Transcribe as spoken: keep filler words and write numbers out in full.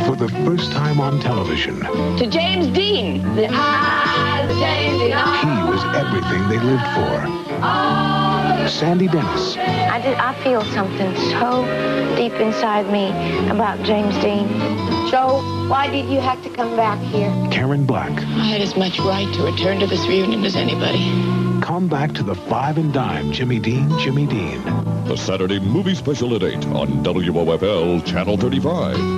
for the first time on television. To James Dean. The eyes of James Dean. He was everything they lived for. Sandy Dennis. I did. I feel something so deep inside me about James Dean. Joe, why did you have to come back here? Karen Black. I had as much right to return to this reunion as anybody. Come back to the Five and Dime, Jimmy Dean, Jimmy Dean. The Saturday Movie Special at eight on W O F L Channel thirty-five.